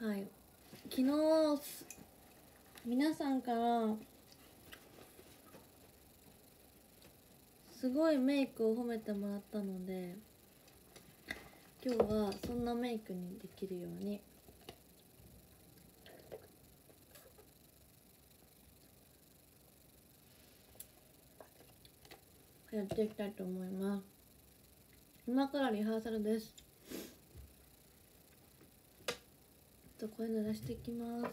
はい、昨日皆さんからすごいメイクを褒めてもらったので、今日はそんなメイクにできるようにやっていきたいと思います。今からリハーサルです。声鳴らしていきます。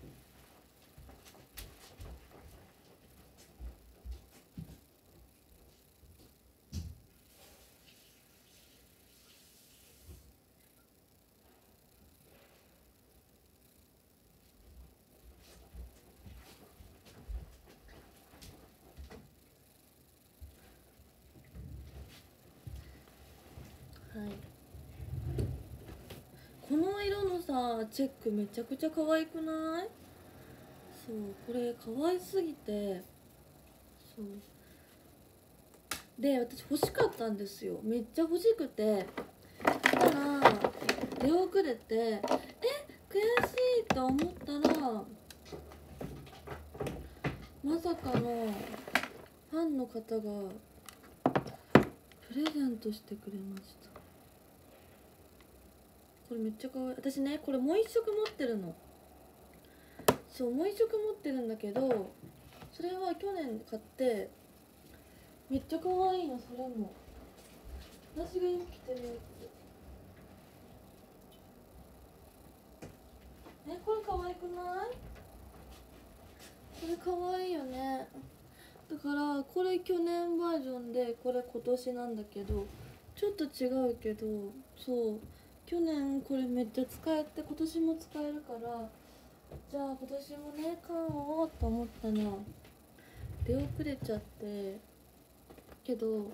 はい、この色のさチェックめちゃくちゃ可愛くない？そう、これ可愛すぎて、そうで私欲しかったんですよ。めっちゃ欲しくて、たら出遅れて、悔しいと思ったら、まさかのファンの方がプレゼントしてくれました。これめっちゃ可愛い。私ね、これもう一色持ってるの。そう、もう一色持ってるんだけど、それは去年買ってめっちゃ可愛いの。それも私が今着てるやつ。これ可愛くない？これ可愛いよね。だからこれ去年バージョンで、これ今年なんだけど、ちょっと違うけど、そう去年これめっちゃ使えて、今年も使えるから、じゃあ今年もね買おうと思ったら出遅れちゃってけど、も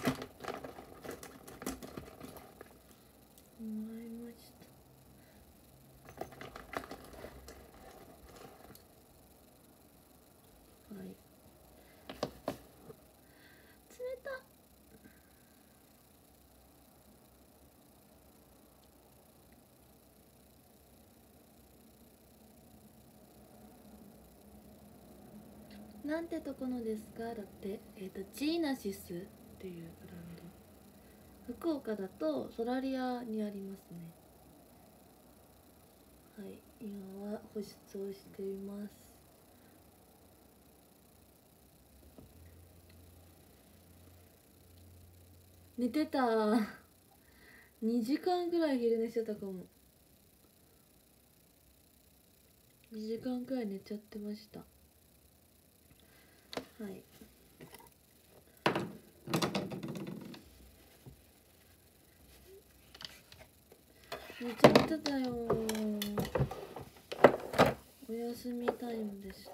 らいました。はい、冷た。なんてとこのですか？だって、ジーナシスっていうブランド。福岡だとソラリアにありますね。はい、今は保湿をしています。寝てた。2時間くらい昼寝してたかも。2時間くらい寝ちゃってました。はい、寝ちゃってたよ。お休みタイムでした。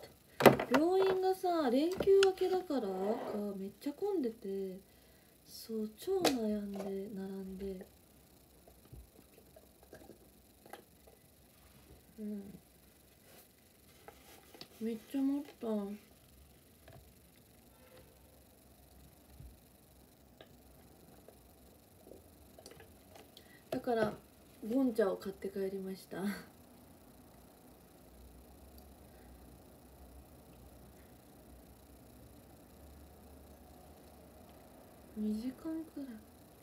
病院がさ連休明けだからかめっちゃ混んでて、そう超悩んで並んで、めっちゃ持った。だからボン茶を買って帰りました。2時間くらい。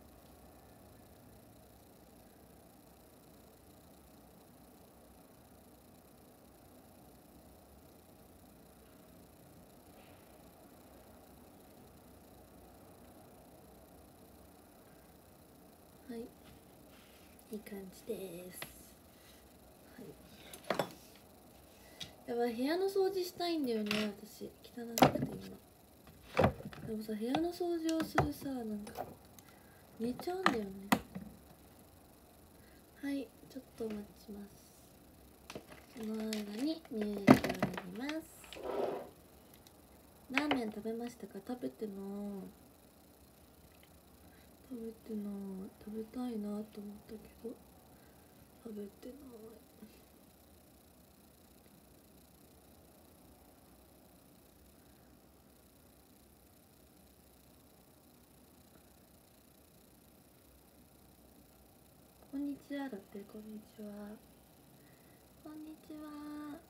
はい、いい感じです。はい、やばい、部屋の掃除したいんだよね。私汚くて今。でもさ、部屋の掃除をするさ、なんか寝ちゃうんだよね。はい、ちょっとお待ちします。その間にミュージックをやります。ラーメン食べましたか？食べてない。食べたいなと思ったけど食べてない。こんにちは。だってこんにちは。 ちは。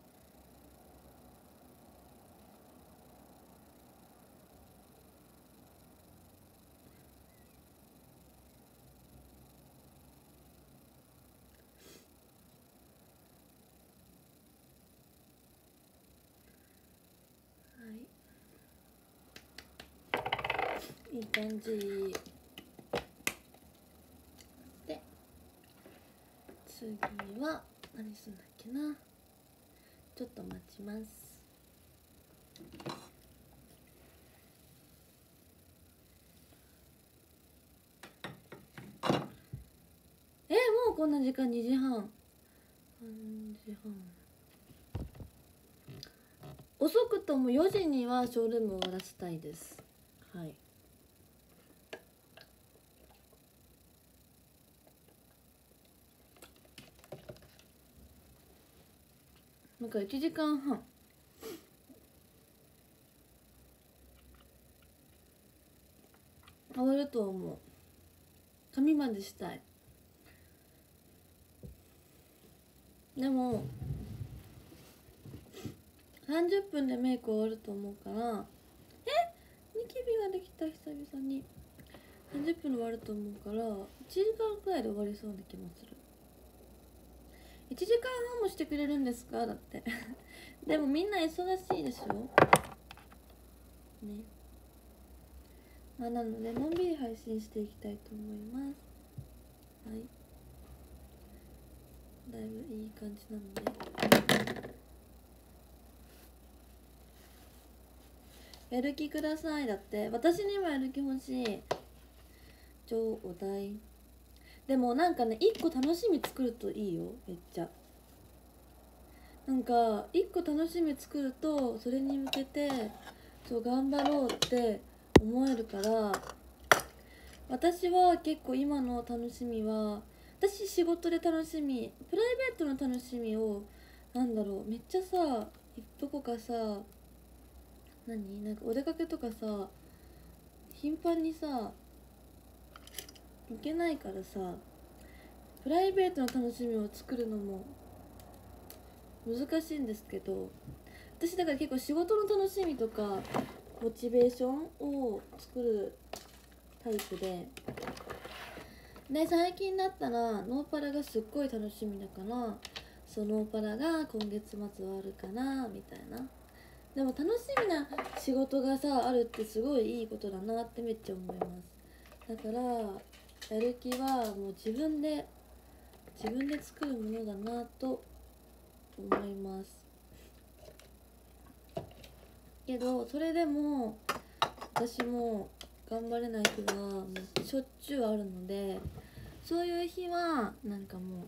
いい感じで、次は何するんだっけな。ちょっと待ちます。もうこんな時間。2時半。3時半。遅くとも4時にはショールームを終わらせたいです。はい。なんか1時間半終わると思う。髪までしたい。でも30分でメイク終わると思うから、ニキビができた。久々に30分で終わると思うから、1時間くらいで終わりそうな気もする。1時間半もしてくれるんですか？だってでもみんな忙しいでしょね。なのでのんびり配信していきたいと思います。はい、だいぶいい感じなので、やる気ください。だって私にもやる気欲しい。ちょうだい。でもなんかね、1個楽しみ作るといいよ。めっちゃなんか1個楽しみ作ると、それに向けて頑張ろうって思えるから。私は結構今の楽しみは、私仕事で楽しみ、プライベートの楽しみをめっちゃさ、どこかさ、なんかお出かけとかさ、頻繁にさ行けないからさ、プライベートの楽しみを作るのも難しいんですけど、私だから結構仕事の楽しみとかモチベーションを作るタイプで、最近だったらノーパラがすっごい楽しみだから、そのノーパラが今月末終わるかなみたいな。でも楽しみな仕事がさあるってすごいいいことだなってめっちゃ思います。だからやる気はもう自分で作るものだなと思います。けどそれでも私も頑張れない日はもうしょっちゅうあるので、そういう日はなんかもう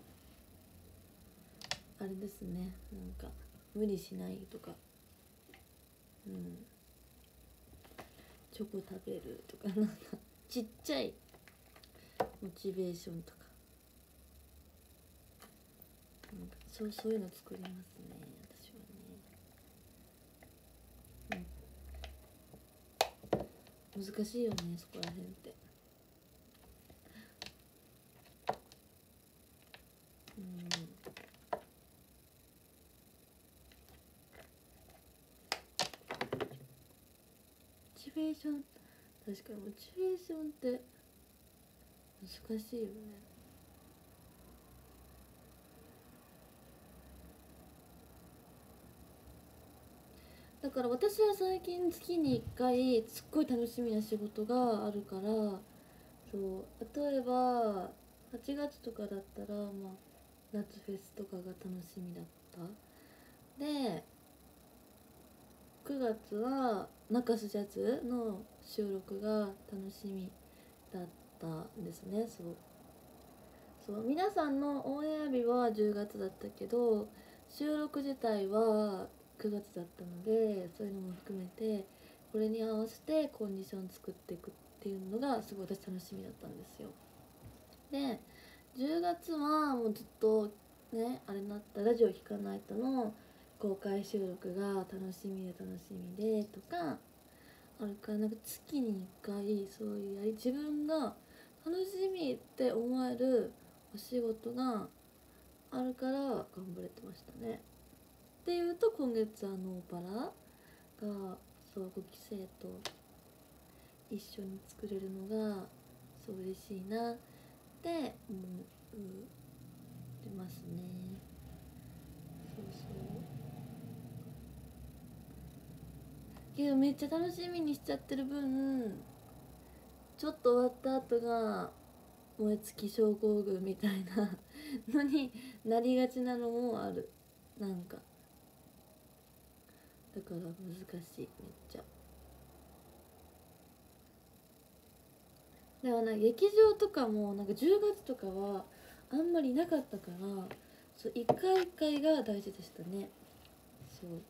あれですね、なんか無理しないとか、チョコ食べるとか、なんかちっちゃいモチベーションとか、なんかそういうの作りますね、私はね。難しいよね、そこら辺って。モチベーション、確かにモチベーションって難しいよね。だから私は最近月に1回すっごい楽しみな仕事があるから、例えば8月とかだったら、夏フェスとかが楽しみだった。で9月は中洲ジャズの収録が楽しみだったんですね。皆さんのオンエア日は10月だったけど、収録自体は9月だったので、そういうのも含めてこれに合わせてコンディション作っていくっていうのがすごい私楽しみだったんですよ。で10月はもうずっとね、あれなったラジオ弾かないとの公開収録が楽しみでとかあるから、なんか月に1回そういう自分が楽しみって思えるお仕事があるから頑張れてましたね。 でいうと今月ノーパラがそう5期生と一緒に作れるのがそう嬉しいなって思ってますね。そうそうけどめっちゃ楽しみにしちゃってる分ちょっと終わった後が燃え尽き症候群みたいなのになりがちなのもある。なんかだから難しい、めっちゃ。だから劇場とかもなんか10月とかはあんまりなかったから、そう一回一回が大事でしたね。そう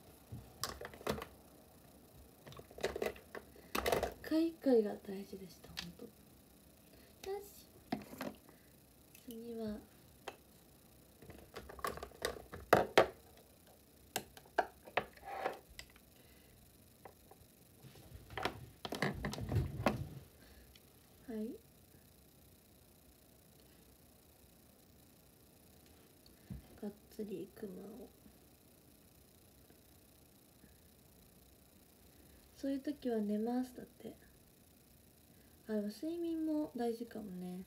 一回一回が大事でした本当。よし、次ははい、がっつりいくまを。そういう時は寝ますだって。あ、でも睡眠も大事かもね。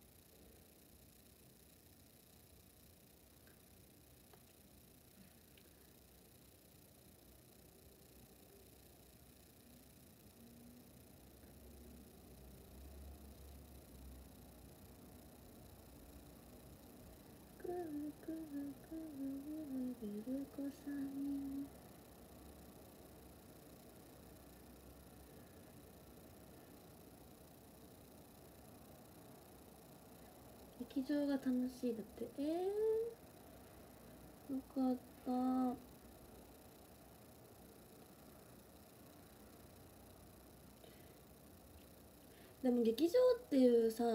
くるくるくるぐるぐるこさに劇場が楽しいだって。よかった。でも劇場っていうさ、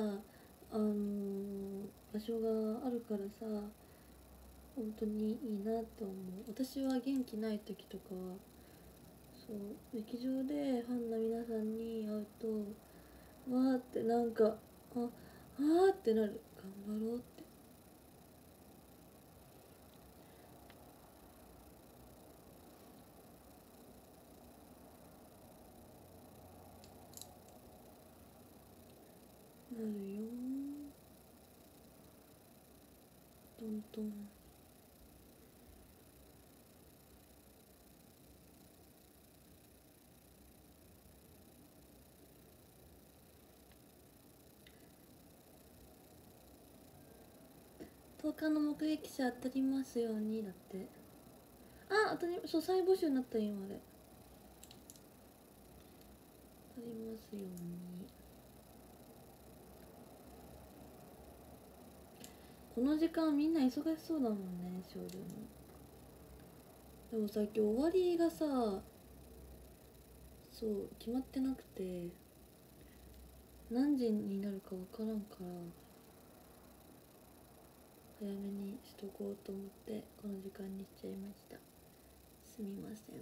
場所があるからさ本当にいいなと思う。私は元気ない時とかはそう劇場でファンの皆さんに会うとわーってなんかあーってなる。頑張ろうってなるよ。トントン。10日の目撃者当たりますようにだって。当たり、そう再募集になったよ今で。当たりますように。この時間みんな忙しそうだもんね、少女も。でもさ今日終わりがさそう決まってなくて何時になるか分からんから早めにしとこうと思ってこの時間にしちゃいました。すみません。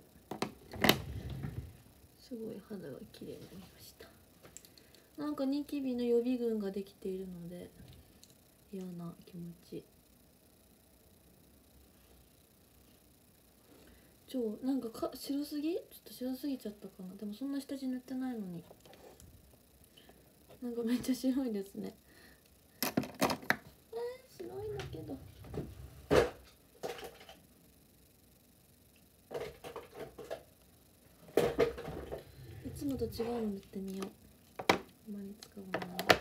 すごい肌が綺麗になりました。なんかニキビの予備軍ができているので嫌な気持ち。なんか白すぎちょっと白すぎちゃったかな。でもそんな下地塗ってないのになんかめっちゃ白いですね。白いんだけどいつもと違うの塗ってみよう。あまり使わ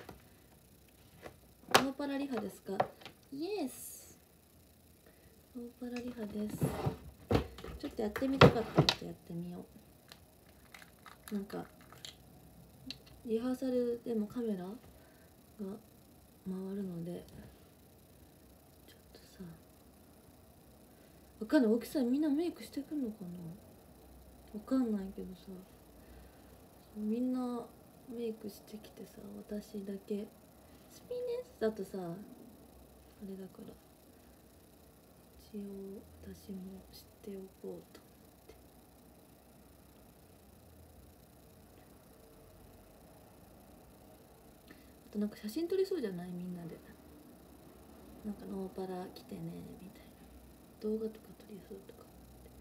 ないノーパラリハですか。イエスノーパラリハです。ちょっとやってみたかったのでやってみよう。なんかリハーサルでもカメラが回るのでちょっとさわかんない。大きさみんなメイクしてくんのかなわかんないけどさみんなメイクしてきてさ私だけスピネスだとさあれだから一応私も知っておこうと。あとなんか写真撮りそうじゃないみんなで。なんかノーパラ来てねみたいな動画とか撮りそうとかって。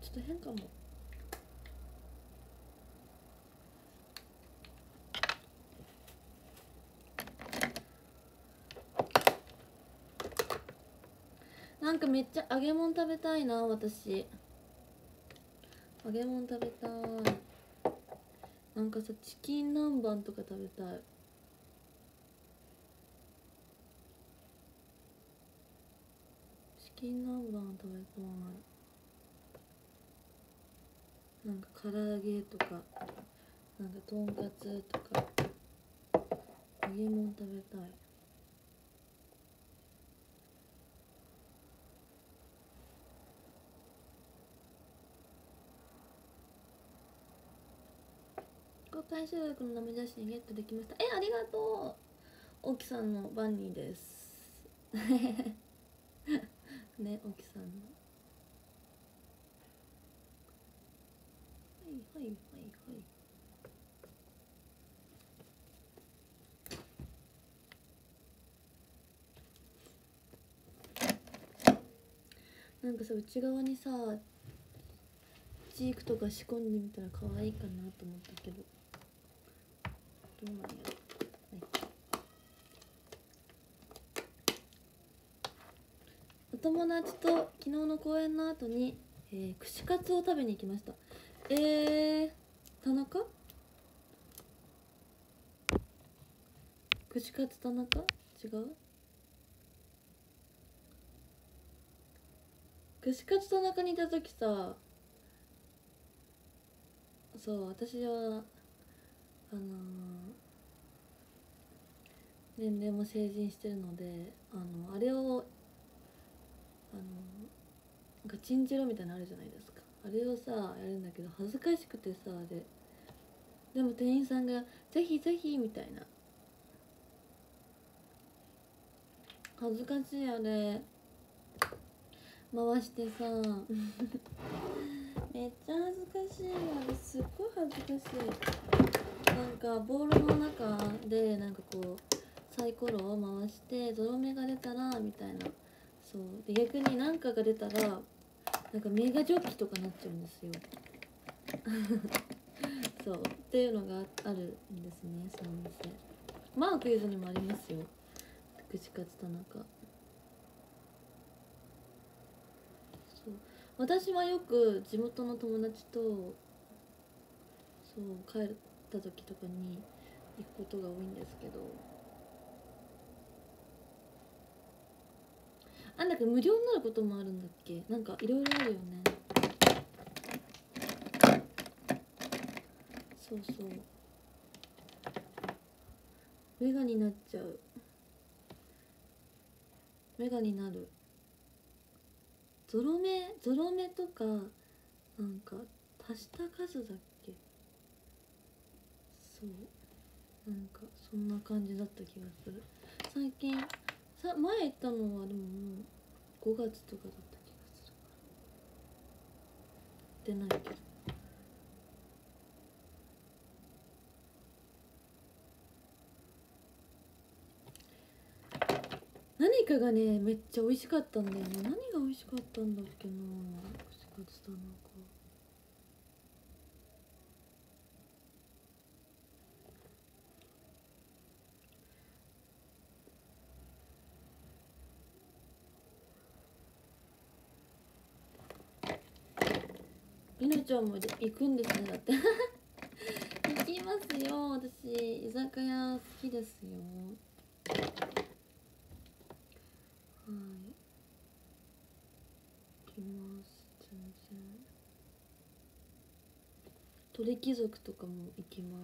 ちょっと変かも。なんかめっちゃ揚げ物食べたいな。私揚げ物食べたい。なんかさ、チキン南蛮とか食べたい。チキン南蛮食べたい。なんか唐揚げとか、なんかとんかつとか、揚げ物食べたい。公開収録の生写真ゲットできました。ありがとう。沖さんのバンニーですね、沖さんの。はいはいはいはい。なんかさ、内側にさチークとか仕込んでみたら可愛いかなと思ったけど、どうなんやろ。お友達と昨日の公演の後に、串カツを食べに行きました。田中？串カツ田中？違う？串カツ田中にいた時さ、そう私は年齢も成人してるので、あれをなんかチンジロみたいなのあるじゃないですか。あれをさやるんだけど恥ずかしくてさ、あれでも店員さんがぜひぜひみたいな、恥ずかしい。あれ回してさめっちゃ恥ずかしい。あれすっごい恥ずかしい。なんかボールの中でなんかこうサイコロを回してゾロ目が出たらみたいな。そうで、逆に何かが出たらなんかメガジョッキとかなっちゃうんですよそうっていうのがあるんですね、その店。マークイズにもありますよ、串カツ田中。そう、私はよく地元の友達とそう帰った時とかに行くことが多いんですけど、なんだっけ、無料になることもあるんだっけ。なんかいろいろあるよね。そうそう、メガになっちゃう。メガになる。ゾロ目とかなんか足した数だっけ。そう、なんかそんな感じだった気がする。最近前行ったのはでももう5月とかだった気がする。出ないけど。何かがねめっちゃ美味しかったんだよね。何が美味しかったんだっけな。串カツ田中。みなちゃんも行くんですね、だって行きますよ、私居酒屋好きですよ。はい、行きます。全然。鳥貴族とかも行きます。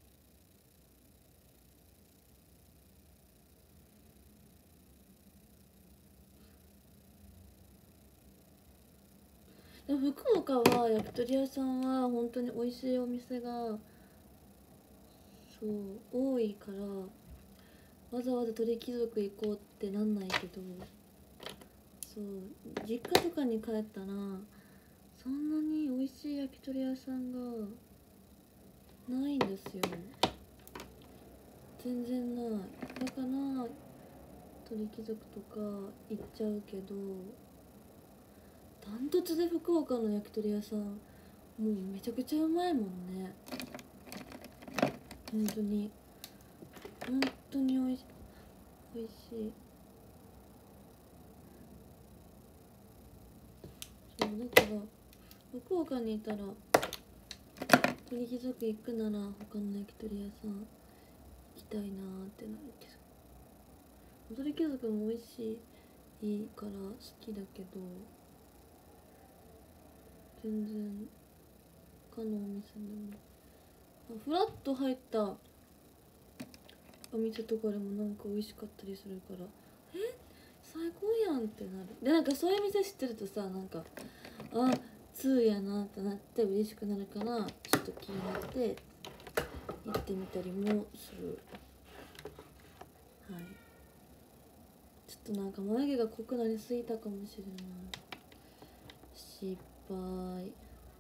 でも福岡は焼き鳥屋さんは本当に美味しいお店がそう多いから、わざわざ鳥貴族行こうってなんないけど、そう実家とかに帰ったらそんなに美味しい焼き鳥屋さんがないんですよ。全然ない。だから鳥貴族とか行っちゃうけど、 ダントツで福岡の焼き鳥屋さんもうめちゃくちゃうまいもんね。本当に本当においしい。そうだから福岡にいたら鳥貴族行くなら他の焼き鳥屋さん行きたいなーってなるけど、鳥貴族も美味しいから好きだけど、全然他のお店でもフラッと入ったお店とかでもなんか美味しかったりするから、最高やんってなる。でなんかそういう店知ってるとさ、なんか通やなってなって嬉しくなるから、ちょっと気になって行ってみたりもする。はい、ちょっとなんか眉毛が濃くなりすぎたかもしれない。失敗。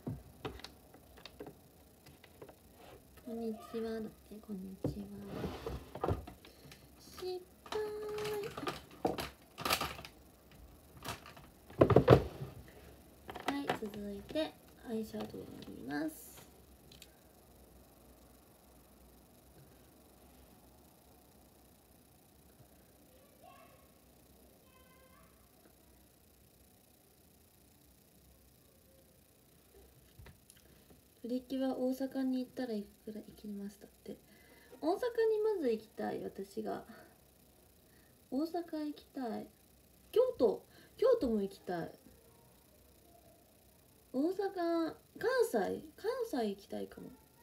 こんにちはだって。こんにちは。失敗。はい、続いてアイシャドウを塗ります。プリキュア大阪に行ったらいくら行きましたって。大阪にまず行きたい。私が大阪行きたい。京都も行きたい。大阪、関西行きたいかも。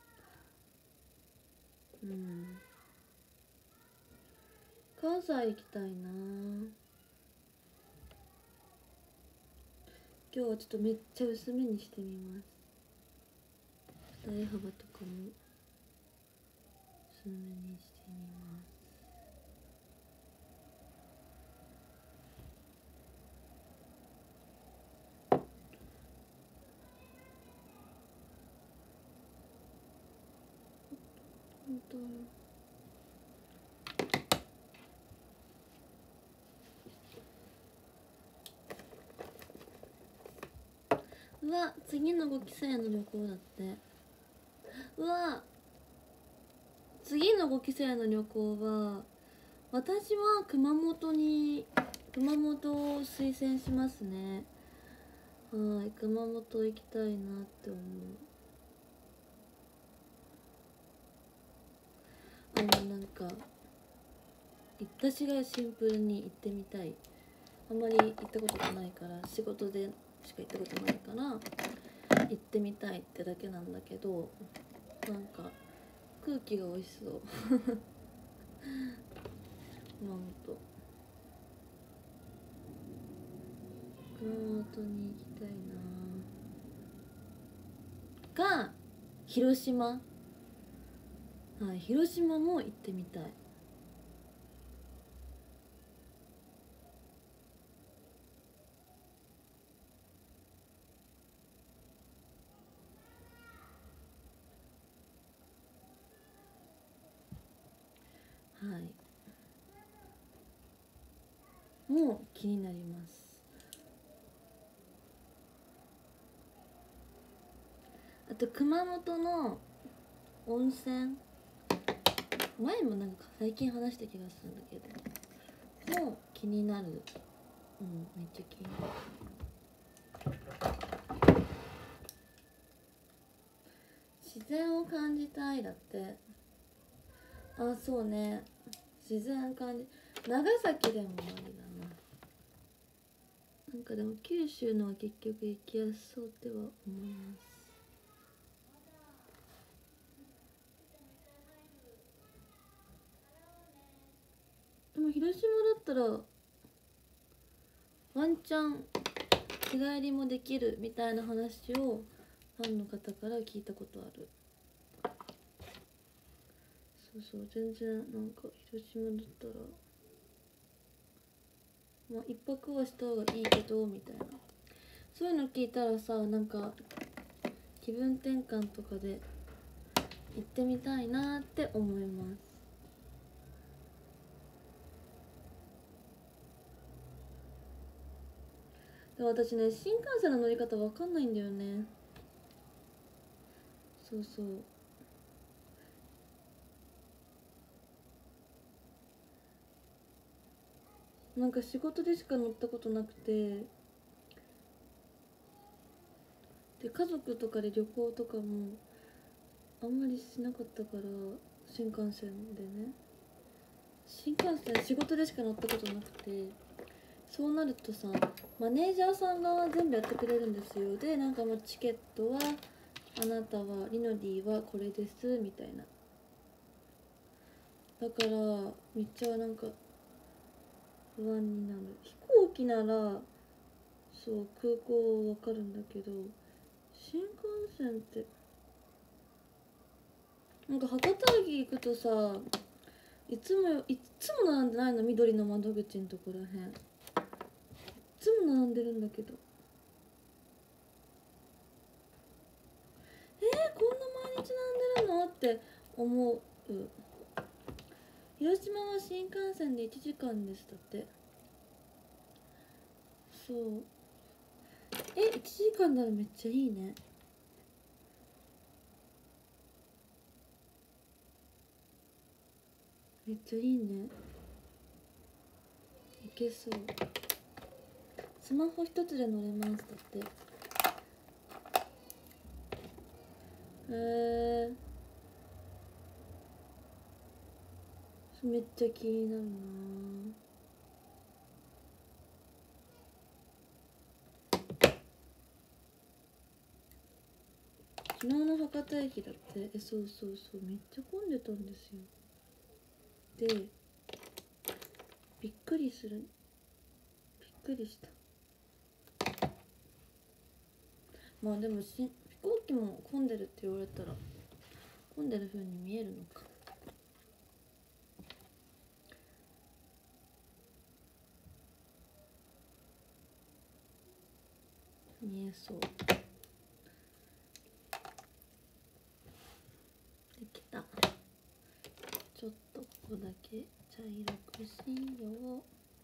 関西行きたいな。今日はちょっとめっちゃ薄めにしてみます。二重幅とかも薄めにしてみます。本当うわ、次の5期生の旅行だって。うわ、次の5期生の旅行は私は熊本を推薦しますね。はい、熊本行きたいなって思う。なんか私がシンプルに行ってみたい。あんまり行ったことがないから、仕事でしか行ったことないから行ってみたいってだけなんだけど、なんか空気が美味しそう熊本に行きたいな。が広島、はい、広島も行ってみたい。はい、もう気になります。あと熊本の温泉、前もなんか最近話した気がするんだけど、もう気になる。めっちゃ気になる。自然を感じたいだって。そうね、自然感じ、長崎でもありだな。なんかでも九州のは結局行きやすそうっては思います。でも広島だったらワンチャン日帰りもできるみたいな話をファンの方から聞いたことある。そう、全然なんか広島だったら一泊はした方がいいけどみたいな、そういうの聞いたらさ、なんか気分転換とかで行ってみたいなって思います。 で私ね、新幹線の乗り方わかんないんだよね。そうそう。なんか仕事でしか乗ったことなくて、で家族とかで旅行とかもあんまりしなかったから、新幹線でね、新幹線仕事でしか乗ったことなくて、そうなるとさ、マネージャーさんが全部やってくれるんですよ。でなんかもうチケットはあなたはリノディはこれですみたいな。だからめっちゃなんか不安になる。飛行機ならそう空港わかるんだけど、新幹線ってなんか博多駅行くとさ、いつも並んでないの、緑の窓口のところらへん。いつも並んでるんだけど、こんな毎日並んでるのって思う。広島は新幹線で1時間ですだって。そう、1時間ならめっちゃいいね。めっちゃいいね。いけそう。スマホ一つで乗れますだって。めっちゃ気になるな。昨日の博多駅だって。そうそうそう、めっちゃ混んでたんですよ。でびっくりする、びっくりした。まあでも飛行機も混んでるって言われたら混んでる風に見えるのか。見えそう。できた。ちょっとここだけ茶色くしよう。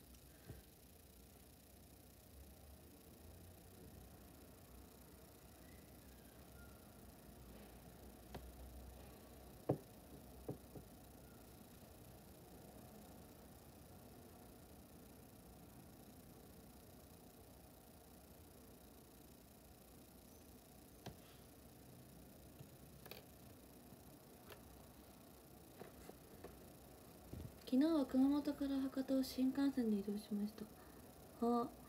昨日は熊本から博多を新幹線で移動しました。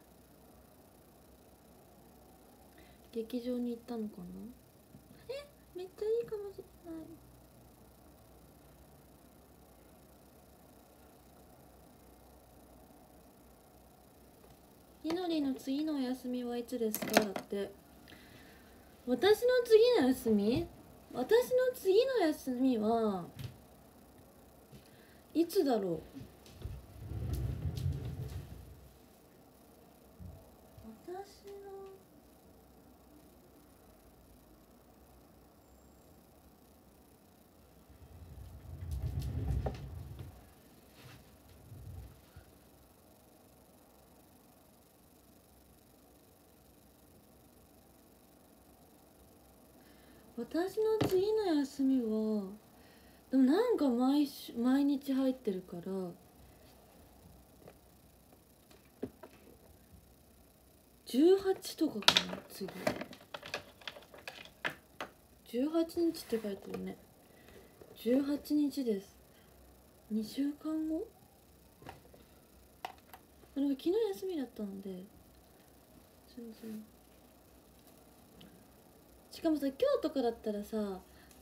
劇場に行ったのかな。めっちゃいいかもしれない。みのりの次のお休みはいつですかだって。私の次の休みはいつだろう。私の次の休みはでもなんか毎日入ってるから18とかかな。次18日って書いてるね。18日です。2週間後。でも昨日休みだったので全然。しかもさ、今日とかだったらさ、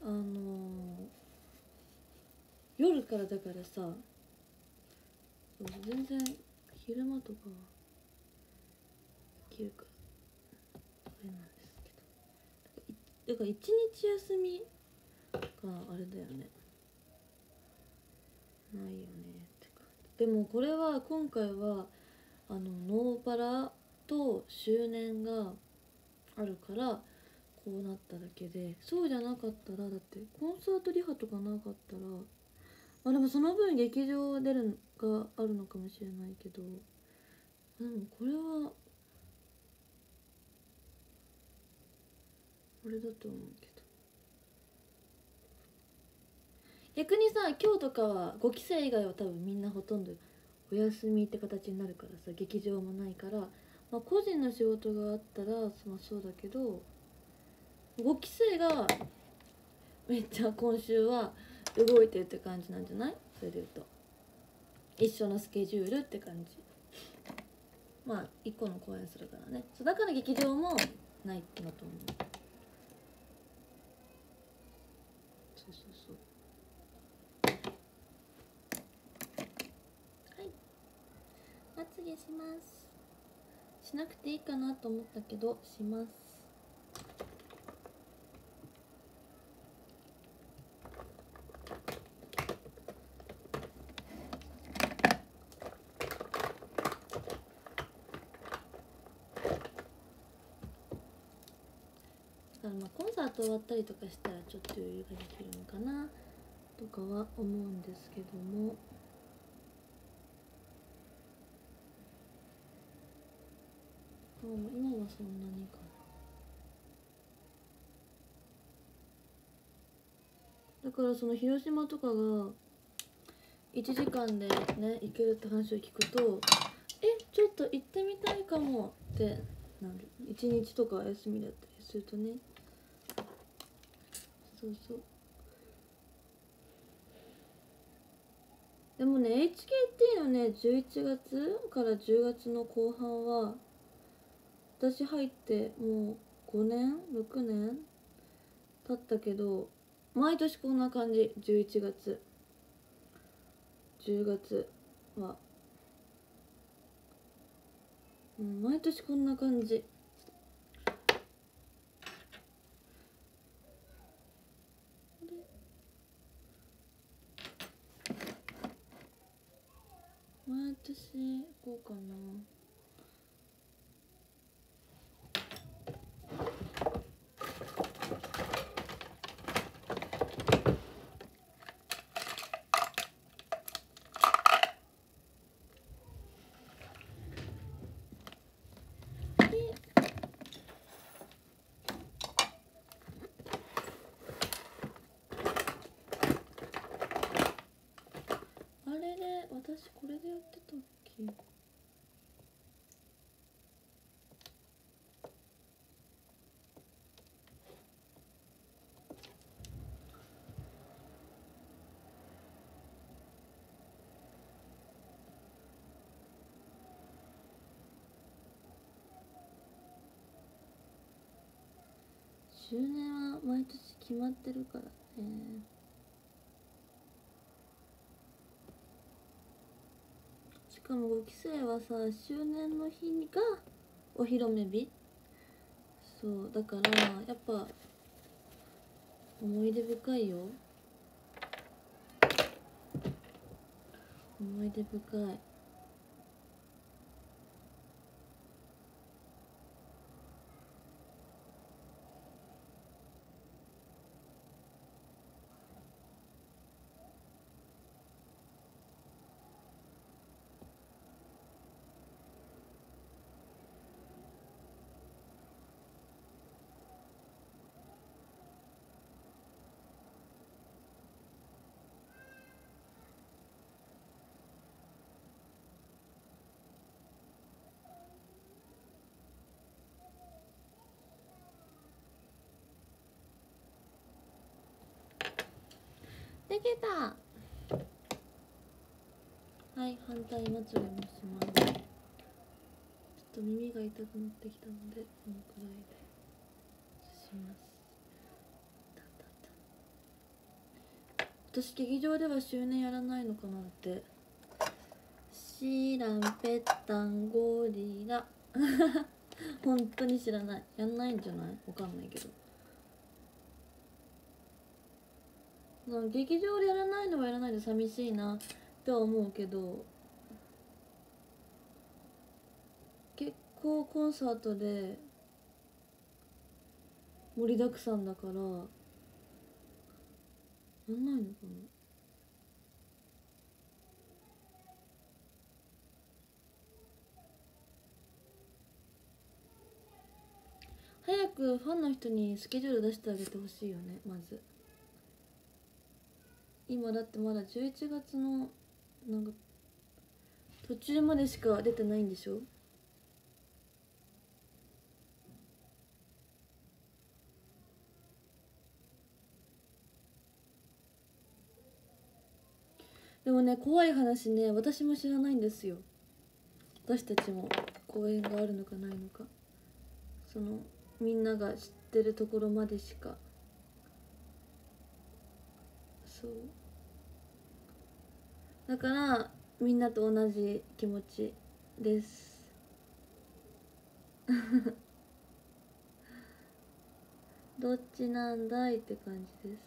夜からだからさ、全然昼間とかはできるからあれなんですけど、だから1日休みがあれだよね、ないよねって感じ。でもこれは今回はノーパラと周年があるからこうなっただけで、そうじゃなかったらだってコンサートリハとかなかったら、でもその分劇場出るがあるのかもしれないけど、でもこれは俺だと思うけど。逆にさ、今日とかは5期生以外は多分みんなほとんどお休みって形になるからさ、劇場もないから、まあ、個人の仕事があったらそうだけど、5期生がめっちゃ今週は動いてるって感じなんじゃない？それで言うと一緒のスケジュールって感じ。まあ1個の公演するからね。そうだから劇場もないんだと思う。そうそうそう。はい、まつげします。しなくていいかなと思ったけどします。だからまあコンサート終わったりとかしたらちょっと余裕ができるのかなとかは思うんですけども、今はそんなにかな。だからその広島とかが1時間でね行けるって話を聞くと、ちょっと行ってみたいかもってなる。1日とか休みだったりするとね。そうそう。でもね HKT のね11月から10月の後半は私入ってもう5年6年経ったけど、毎年こんな感じ。11月10月は、毎年こんな感じ。毎年こうかな。あれで私これでやってたっけ？周年は毎年決まってるからね。しかも5期生はさ、周年の日がお披露目日。そうだからやっぱ思い出深いよ。思い出深い。できた。はい、反対まつげもします。ちょっと耳が痛くなってきたのでこのくらいでします。私劇場では周年やらないのかなって。シーランペッタンゴリラ本当に知らない。やんないんじゃない？わかんないけど。劇場でやらないのはやらないで寂しいなっては思うけど、結構コンサートで盛りだくさんだからやんないのかな。 早くファンの人にスケジュール出してあげてほしいよね。まず今だってまだ11月のなんか途中までしか出てないんでしょ。でもね、怖い話ね、私も知らないんですよ。私たちも公演があるのかないのか、そのみんなが知ってるところまでしか。そうだからみんなと同じ気持ちです。どっちなんだいって感じです。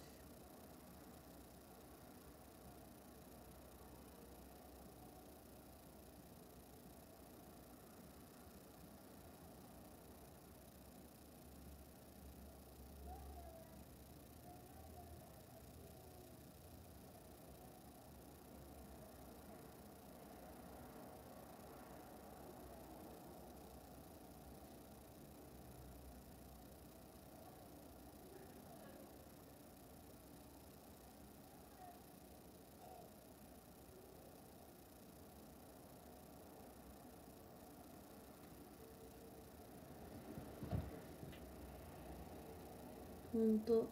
ほんと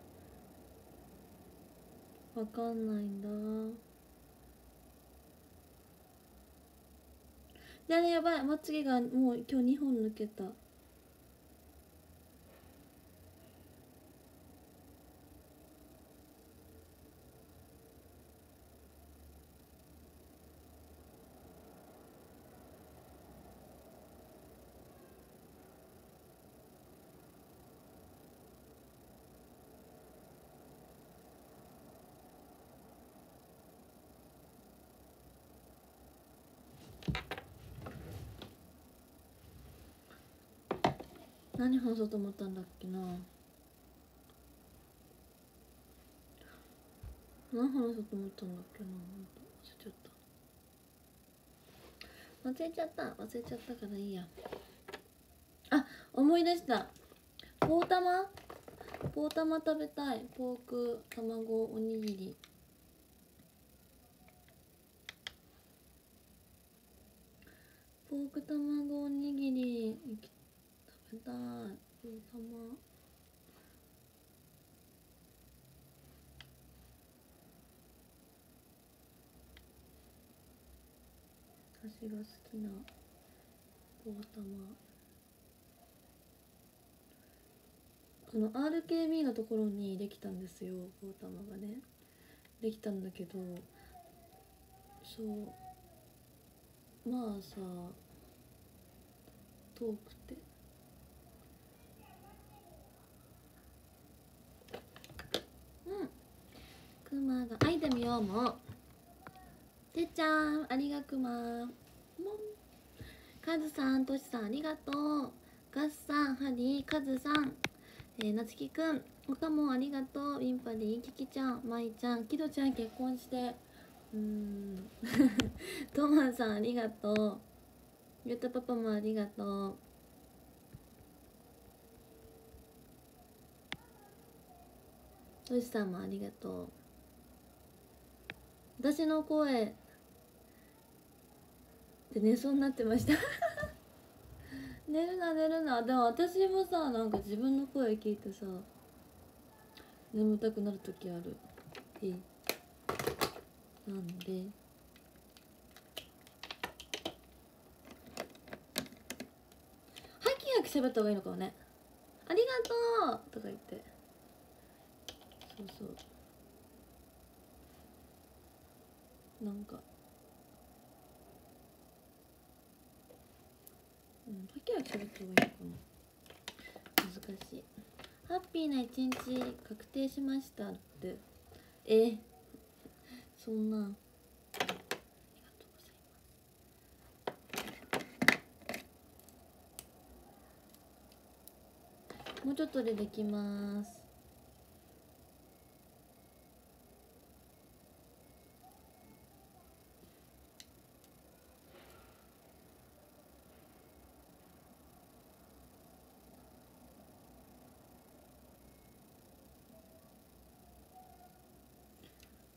わかんないんだ。であれやばい、まつげがもう今日2本抜けた。何話そうと思ったんだっけな。何話そうと思ったんだっけな。忘れちゃったからいいや。あ、思い出した。ポータマ食べたい。ポーク卵おにぎり。ポーク卵おにぎり食べたい。ポータマ私が好きなポータマ。この RKB のところにできたんですよ、ポータマがね。できたんだけど、そうまあさ、遠くて。クマが愛でみようも。てっちゃんありがくまもん。カズさん、トシさんありがとう。ガッさん、ハリー、カズさん、なつきくん、おかもありがとう。ウィンパディ、キキちゃん、まいちゃん、キドちゃん結婚してトマンさんありがとう。ゆうたパパもありがとう。トシさんもありがとう。私の声で寝そうになってました寝るな寝るな。でも私もさ、なんか自分の声聞いてさ眠たくなる時ある。なんでハキハキ喋った方がいいのかもね。ありがとうとか言って。そうなんかハキハキ喋った方がいいのかな。難しい。ハッピーな一日確定しましたって。そんな。ありがとうございます。もうちょっとでできます。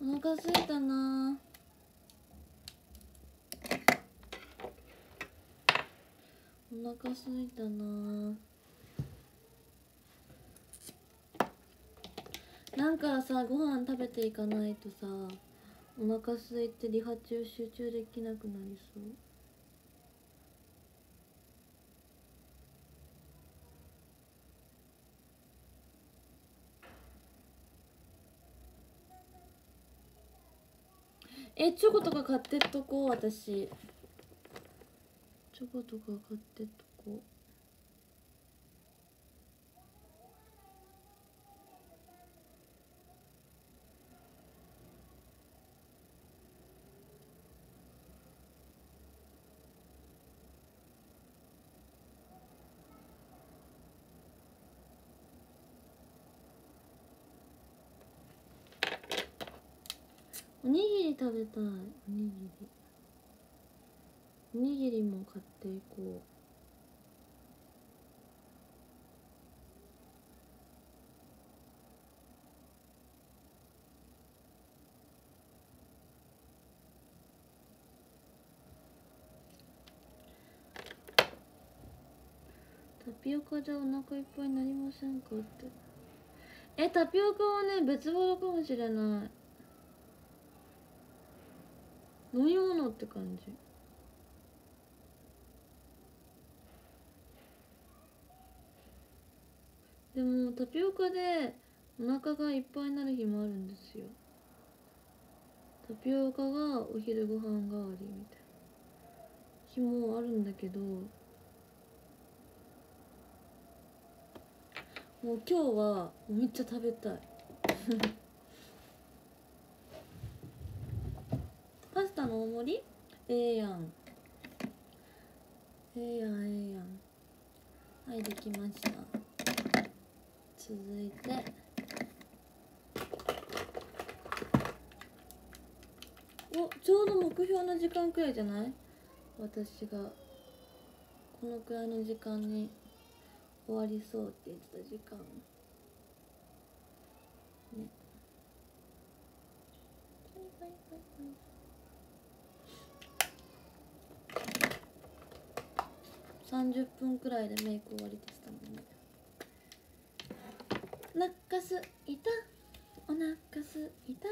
お腹すいたな。お腹すいたな。なんかさ、ご飯食べていかないとさ、お腹空いてリハ中集中できなくなりそう。チョコとか買ってっとこう。私チョコとか買ってっとこう。おにぎり食べたい。おにぎりも買っていこう。タピオカじゃお腹いっぱいになりませんかって。タピオカはね、別物かもしれない。飲み物って感じ。でもタピオカでお腹がいっぱいになる日もあるんですよ。タピオカがお昼ご飯代わりみたいな日もあるんだけど、もう今日はめっちゃ食べたい。パスタの大盛り。やんはい、できました。続いてちょうど目標の時間くらいじゃない？私がこのくらいの時間に終わりそうって言ってた時間ね。30分くらいでメイク終わりでしたもんね。お腹すいた、お腹すいた。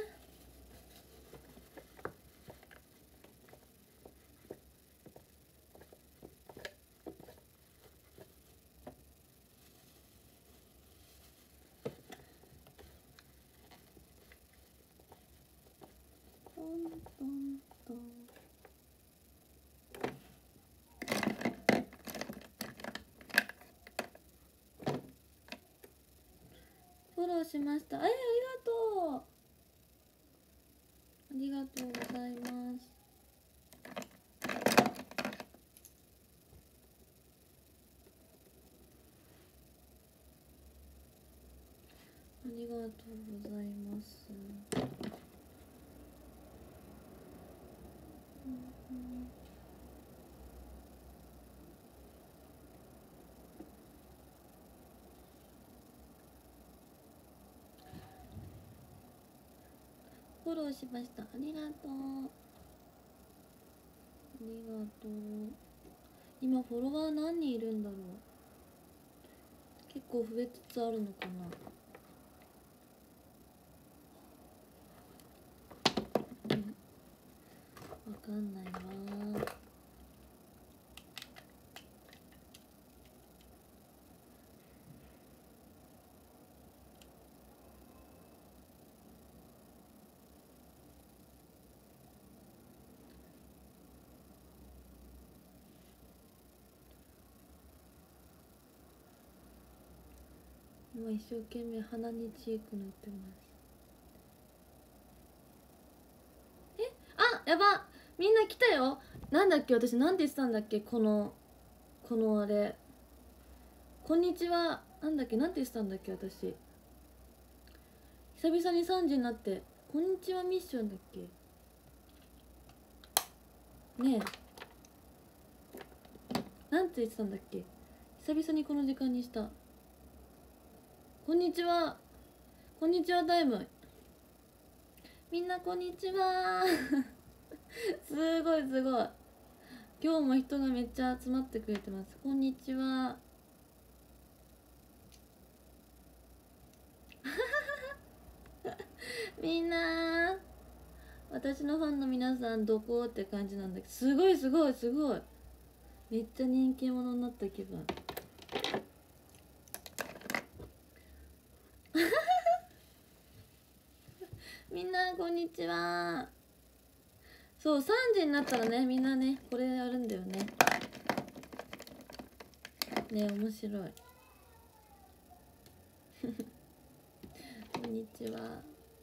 トントントン。フォローしました。ありがとう。ありがとうございます。ありがとうございます。フォローしました。ありがとう。ありがとう。今フォロワー何人いるんだろう。結構増えつつあるのかな。わかんないわ。今一生懸命鼻にチーク塗ってます。やば、みんな来たよ。なんだっけ、私なんて言ってたんだっけ。このあれ、こんにちは、なんだっけ、なんて言ってたんだっけ。私久々に3時になってこんにちはミッションだっけね。なんて言ってたんだっけ。久々にこの時間にした。こんにちはタイム。 みんなこんにちはすごいすごい、今日も人がめっちゃ集まってくれてます。こんにちはみんな、私のファンの皆さんどこって感じなんだけど、すごいすごいすごい、めっちゃ人気者になった気分みんなこんにちは。そう、3時になったらね、みんなねこれやるんだよね。ね、面白いこんにちは。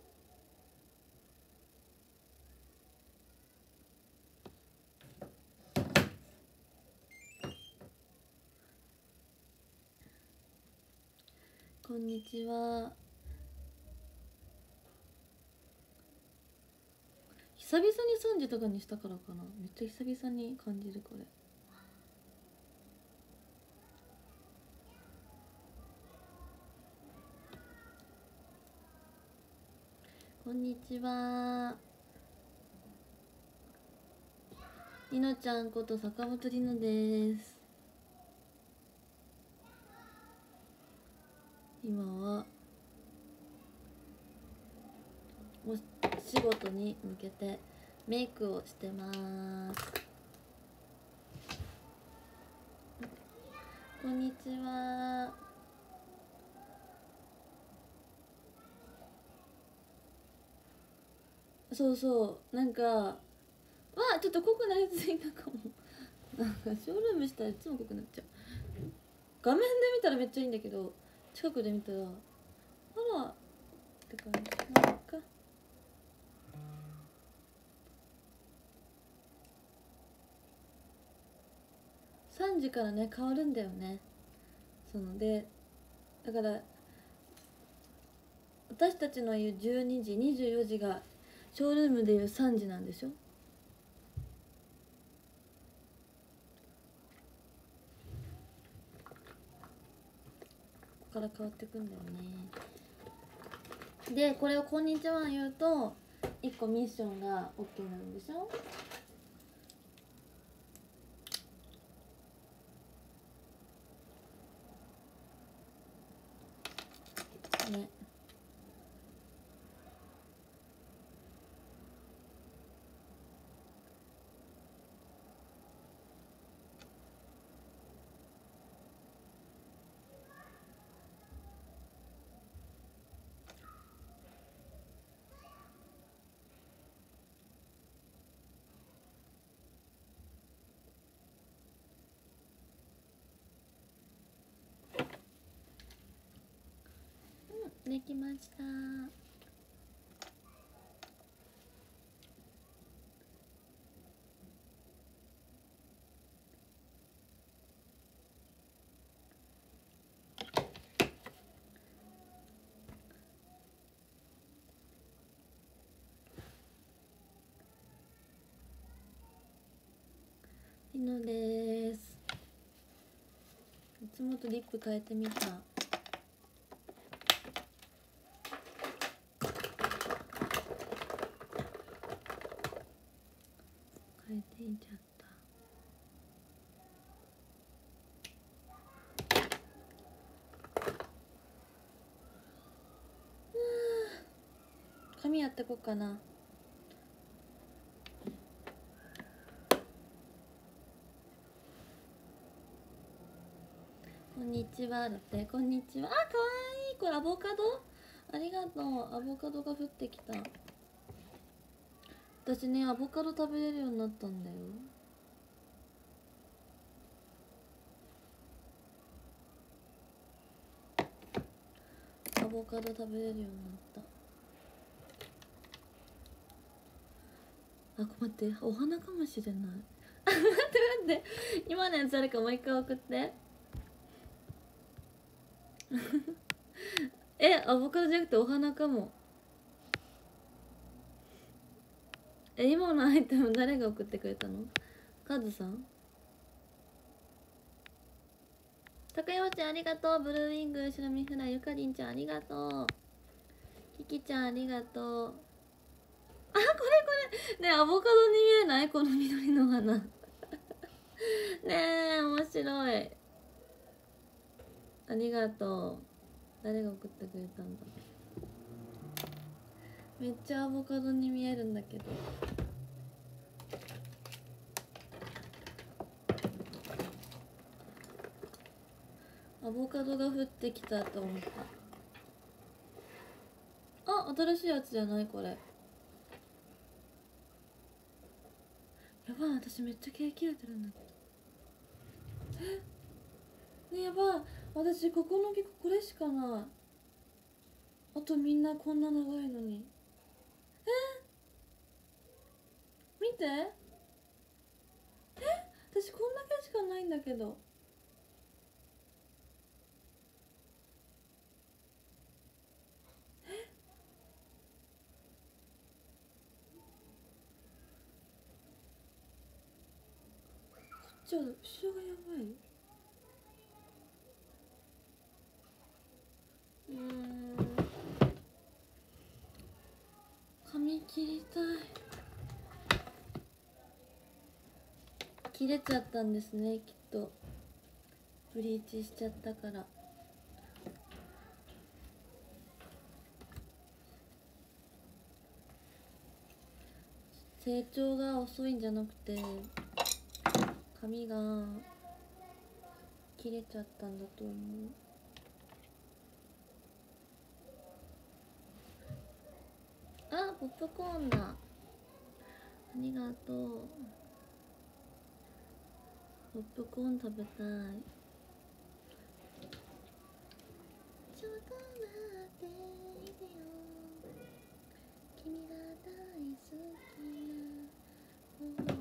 こんにちは。久々に3時とかにしたからかな、めっちゃ久々に感じるこれ。こんにちは。りのちゃんこと坂本りのです。今はお仕事に向けてメイクをしてます。こんにちは。そうそう、なんかわあ、ちょっと濃くなりすぎたかもなんかショールームしたらいつも濃くなっちゃう。画面で見たらめっちゃいいんだけど、近くで見たらあらって感じ。なんか3時からね変わるんだよね。そのでだから私たちの言う12時24時がショールームでいう3時なんでしょ。ここから変わってくんだよね。でこれを「こんにちは」言うと1個ミッションが OK なんでしょ。ね。できました。りのです。いつもとリップ変えてみた。変えていっちゃった。髪やってこっかな。こんにちはだって。こんにちは。あ、かわいい。これアボカド、ありがとう。アボカドが降ってきた。私ねアボカド食べれるようになったんだよ。アボカド食べれるようになった。あ、待って、お花かもしれないあ、待って待って、今のやつ誰かもう一回送ってアボカドじゃなくてお花かも。今のアイテム誰が送ってくれたの？カズさん？高山ちゃんありがとう。ブルーウィング、白身フライ、ゆかりんちゃんありがとう。キキちゃんありがとう。 これね、アボカドに見えない？この緑の花ねえ、面白い。ありがとう。誰が送ってくれたんだ。めっちゃアボカドに見えるんだけど。アボカドが降ってきたと思った。あ、新しいやつじゃないこれ。やばい、私めっちゃ毛切れてるんだけど。ね、やばい、私ここの毛これしかない。あとみんなこんな長いのに。見て、私こんだけしかないんだけど。こっちは後ろがやばい。髪切りたい。切れちゃったんですね、きっとブリーチしちゃったから。成長が遅いんじゃなくて髪が切れちゃったんだと思う。あ、ポップコーンだ。ありがとう。ポップコーン食べたい。ちょっと待っていてよ、君が大好きな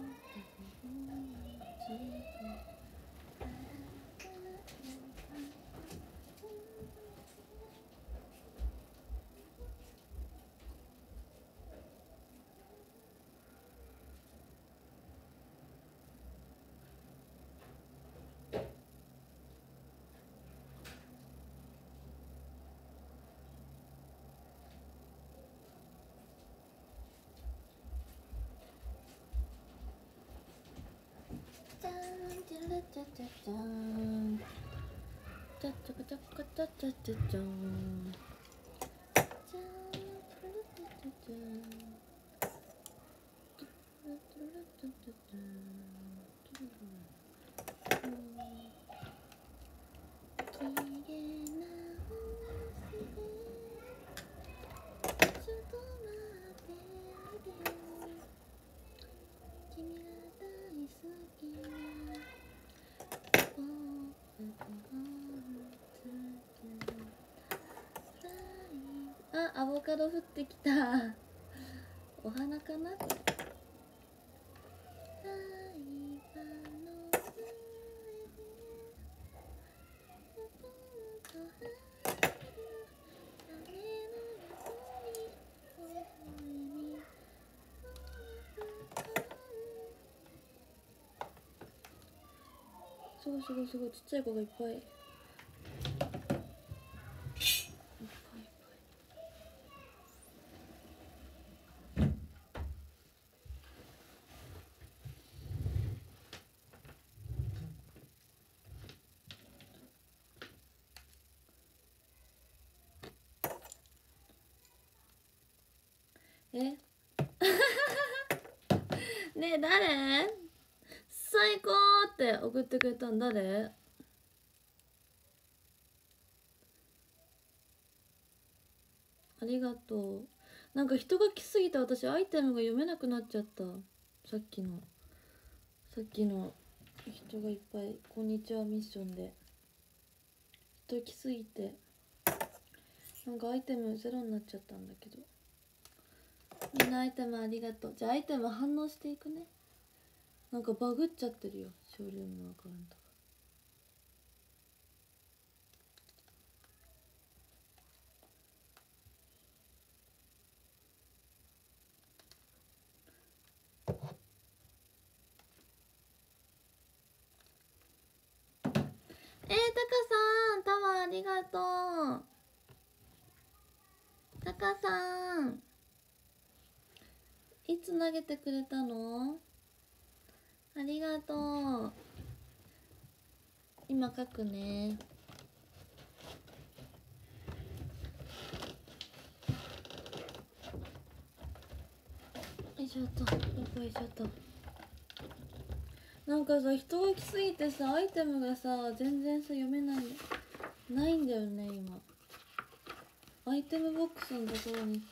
じゃん、じゃらじゃじゃじゃん、じゃちゃかちゃかちゃちゃちゃじゃん、じゃん、じゃらじゃじゃじゃん、あ、アボカド降ってきた。お花かなこれ。すごいすごいすごい、ちっちゃい子がいっぱい。えねえ、誰？最高って送ってくれたん誰？ありがとう。なんか人が来すぎて私アイテムが読めなくなっちゃった。さっきの人がいっぱいこんにちはミッションで人来すぎてなんかアイテムゼロになっちゃったんだけど。みんなアイテムありがとう。じゃあアイテム反応していくね。なんかバグっちゃってるよ、ショールームのアカウントが。タカさん、タワーありがとう。タカさんいつ投げてくれたの？ありがとう。今書くね。よいしょっと、よいしょっと。なんかさ、人が来すぎてさ、アイテムがさ全然さ読めないないんだよね。今アイテムボックスのところにさ、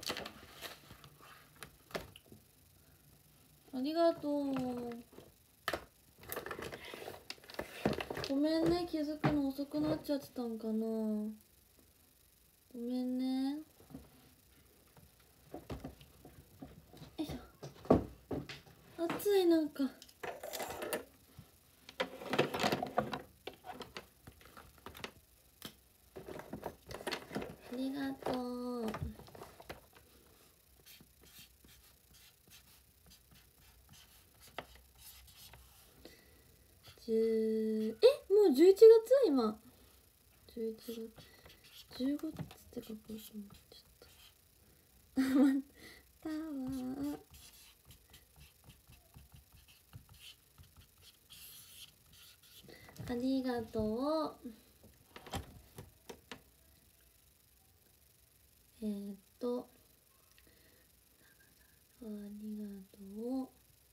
ありがとう。ごめんね、気づくの遅くなっちゃってたんかな。ごめんね。よいしょ。暑い。なんかありがとう。もう11月？今11月15って書こうと思っちゃった。またわ。ありがとう。ありがとう。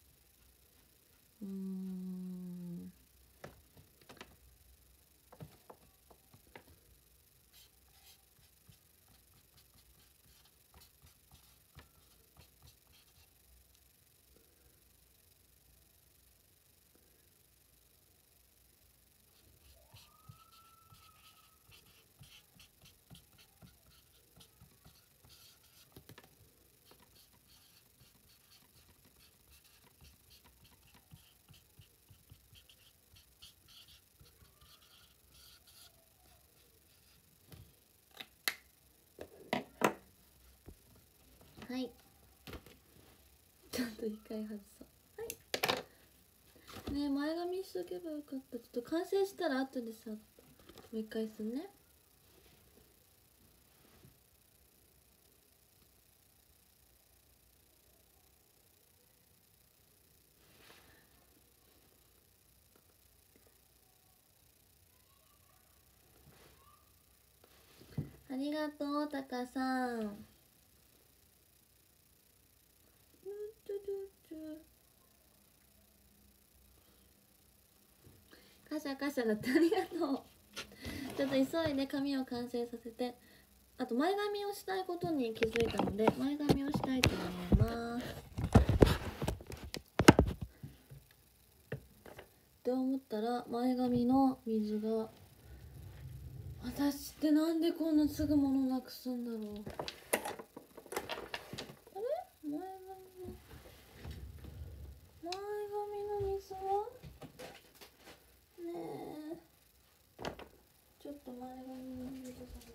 はい、ちょっと一回外そう。はいねえ、前髪しとけばよかった。ちょっと完成したら後でさもう一回すんね。ありがとう、たかさん。カシャカシャだってありがとう。ちょっと急いで髪を完成させて、あと前髪をしたいことに気づいたので前髪をしたいと思います。って思ったら前髪の水が、私ってなんでこんなすぐ物なくすんだろう。あれ、前髪の水はねえ、ちょっと前髪の水探して。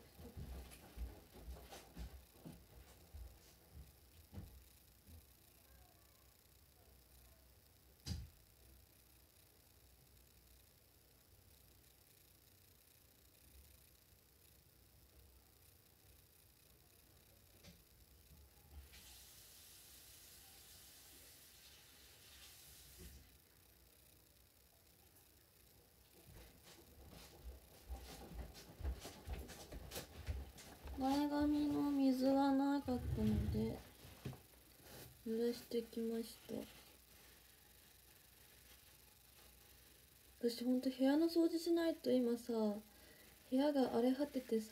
前髪の水がなかったので濡らしてきました。私ほんと部屋の掃除しないと。今さ部屋が荒れ果ててさ、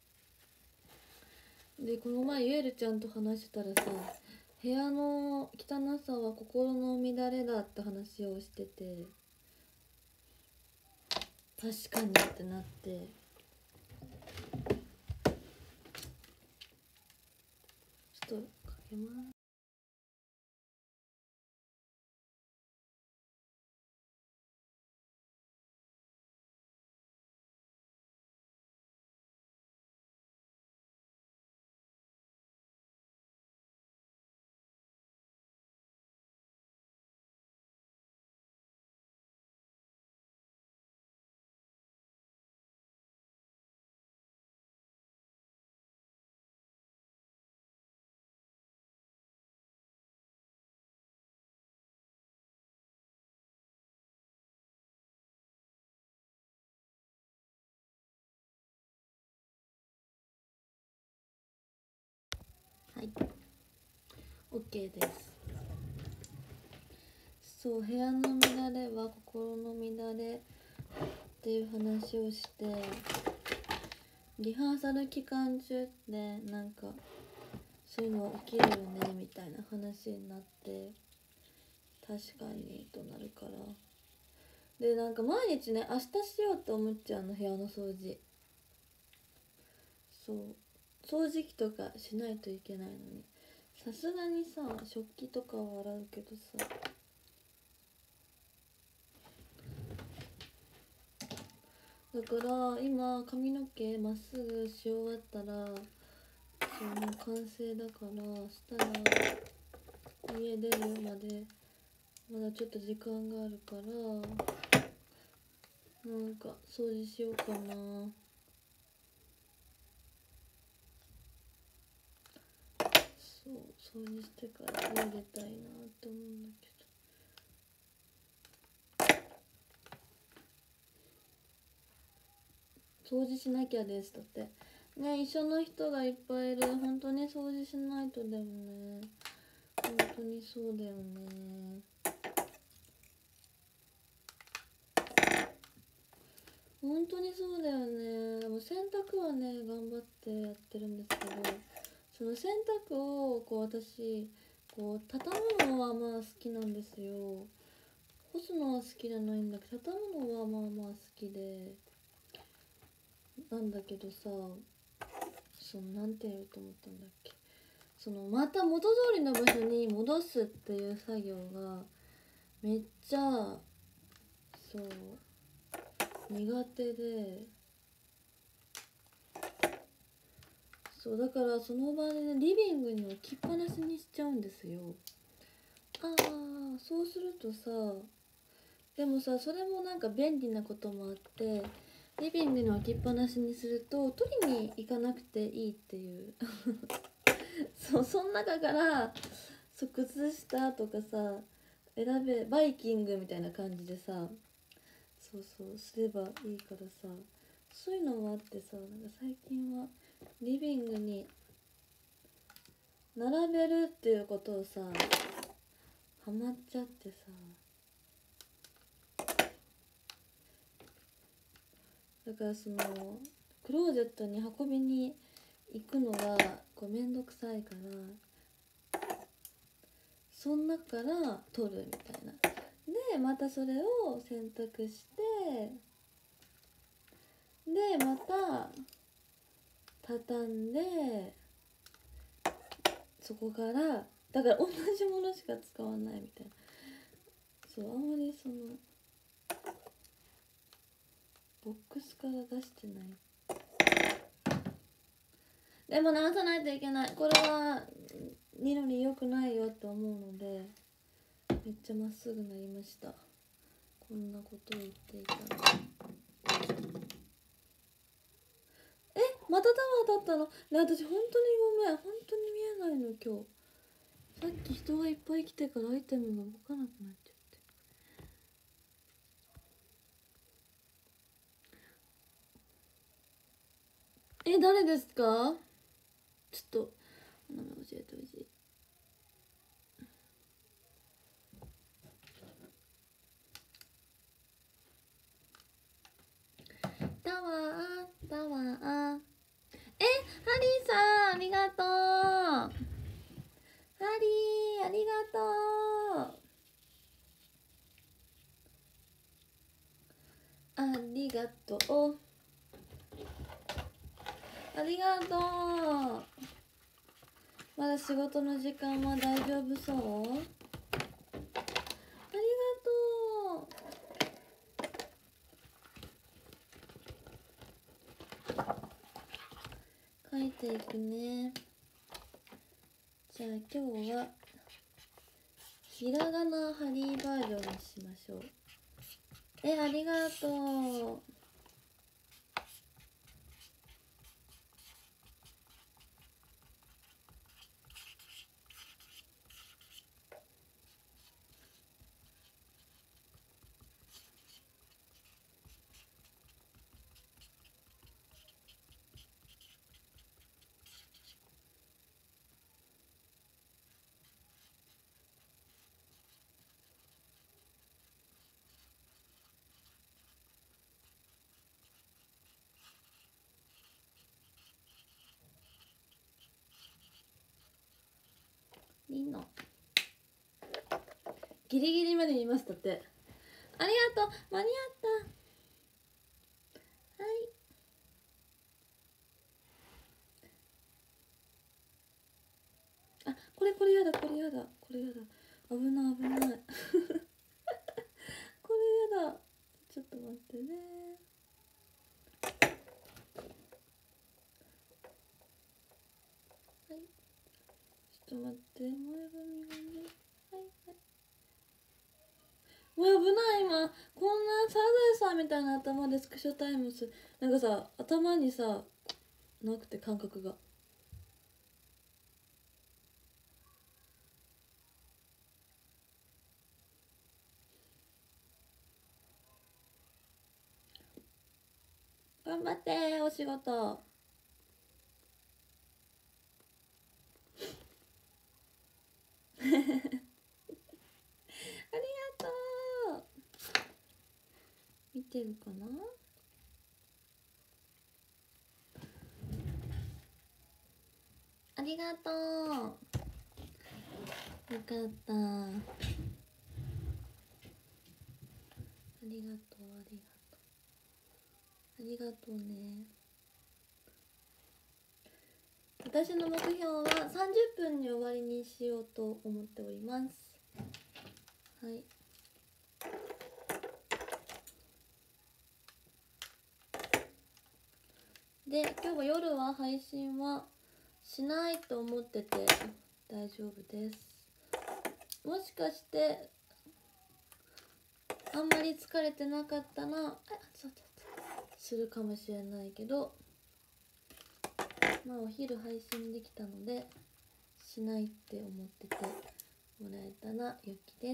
でこの前ゆえるちゃんと話してたらさ、部屋の汚さは心の乱れだって話をしてて、確かにってなって、ちょっとかけます。 はい OK です。そう、部屋の乱れは心の乱れっていう話をして、リハーサル期間中ってなんかそういうの起きるよねみたいな話になって、確かにとなるから、でなんか毎日ね明日しようと思っちゃうの、部屋の掃除。そう、掃除機とかしないといけないのに、さすがにさ食器とかは洗うけどさ、だから今髪の毛まっすぐし終わったら、そうもう完成だから、したら家出るまでまだちょっと時間があるから、なんか掃除しようかな。そう、掃除してから家出たいなって思うんだけど。掃除しなきゃです。だってね、一緒の人がいっぱいいる。本当に掃除しないとだよね。本当にそうだよね。本当にそうだよね。でも洗濯はね頑張ってやってるんですけど、その洗濯をこう私こう畳むのはまあ好きなんですよ。干すのは好きじゃないんだけど、畳むのはまあまあ好きでなんだけどさ、そのなんて言うと思ったんだっけ、そのまた元通りの場所に戻すっていう作業がめっちゃそう苦手で、そうだからその場でねリビングに置きっぱなしにしちゃうんですよ。そうするとさ、でもさそれもなんか便利なこともあって、リビングに置きっぱなしにすると取りに行かなくていいっていうそう、その中からそう靴下とかさ選べ、バイキングみたいな感じでさ、そうそうすればいいからさ、そういうのもあってさ、なんか最近はリビングに並べるっていうことをさハマっちゃってさ、だからそのクローゼットに運びに行くのがこうめんどくさいから、その中から取るみたいな。でまたそれを洗濯して、でまた畳んで、そこからだから同じものしか使わないみたいな。そう、あんまりそのボックスから出してない。でも直さないといけない。これはニノに良くないよって思うので、めっちゃまっすぐなりました。こんなことを言っていたら、またタワー立ったのね。私本当にごめん、本当に見えないの今日。さっき人がいっぱい来てからアイテムが動かなくなっちゃって。誰ですか？ちょっとお名前教えてほしい。タワータワー、ハリーさんありがとう。ハリーありがとう。ありがとう、ありがとう。まだ仕事の時間は大丈夫そう？ありがとう。書いていくね。じゃあ今日はひらがなハリーバージョンにしましょう。ありがとう。 リノギリギリまで見ましたって。ありがとう、間に合った。はい、あ、これやだ、これやだ、これやだ、危ない危ないこれやだ、ちょっと待ってね。はい、ちょっと待って、前髪がね、はいはい、もう危ない。今こんなサザエさんみたいな頭でスクショタイムス、なんかさ、頭にさなくて感覚が。頑張ってお仕事。ありがとう。見てるかな。ありがとう。よかった。ありがとう、ありがとう、ありがとうね。私の目標は30分に終わりにしようと思っております。はい。で、今日は夜は配信はしないと思ってて大丈夫です。もしかしてあんまり疲れてなかったらするかもしれないけど、まあお昼配信できたのでしないって思っててもらえたら良きです。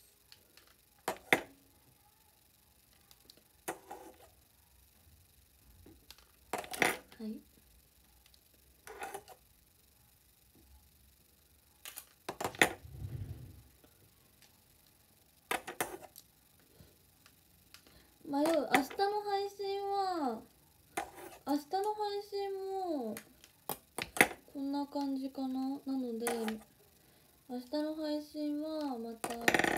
はい、迷う。明日の配信は明日の配信もこんな感じかな。なので明日の配信はまた